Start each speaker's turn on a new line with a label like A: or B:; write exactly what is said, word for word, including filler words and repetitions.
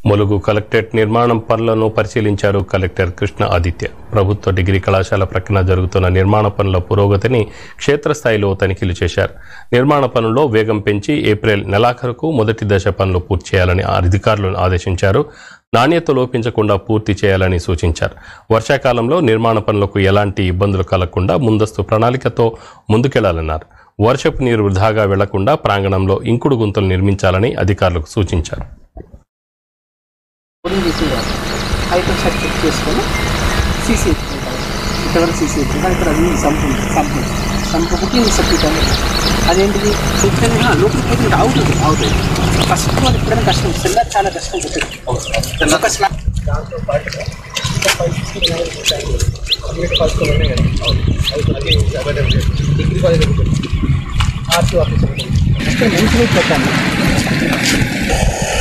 A: Mulugu collectorate నిర్మాణం పనులను పరిశీలించారు కలెక్టర్ కృష్ణ ఆదిత్య. ప్రభుత్వ డిగ్రీ కళాశాల ప్రక్కన జరుగుతున్న నిర్మాణ పనుల పురోగతిని క్షేత్రస్థాయిలో తనిఖీలు చేశారు. నిర్మాణ పనుల్లో వేగం పెంచి ఏప్రిల్ నెలాఖరుకు మొదటి దశ పనులు పూర్తి చేయాలని అధికారులను ఆదేశించారు. నాణ్యత లోపించకుండా పూర్తి చేయాలని సూచించారు. వర్షాకాలంలో నిర్మాణ పనులకు ఎలాంటి ఇబ్బందులు కలగకుండా ముందస్తు ప్రణాళికతో ముందుకెళ్లాలన్నారు. వర్షపు నీరు వృధాగా వెళ్లకుండా ప్రాంగణంలో ఇంకుడు గుంతలు నిర్మించాలని అధికారులకు సూచించారు.
B: హైట్ ఒకసారి చెక్ చేసుకొని సీసీ ఇంతవరకు సీసీ ఎత్తుకుంటాం. ఇక్కడ అది sump sump sump booking septic అనేది అదేంటిది ఎప్పుడైనా లోపలికి పోతే అవుతుంది అవుతుంది ఫస్ట్ వాళ్ళు ఎప్పుడైనా కష్టం సెల్లర్ చాలా కష్టం ఉంటుంది. ఒక స్లాబ్ దాంతో పాటు డిగ్రీ కాలేజ్ ఆర్టీ ఆఫీసర్ మంచి పెట్టాను.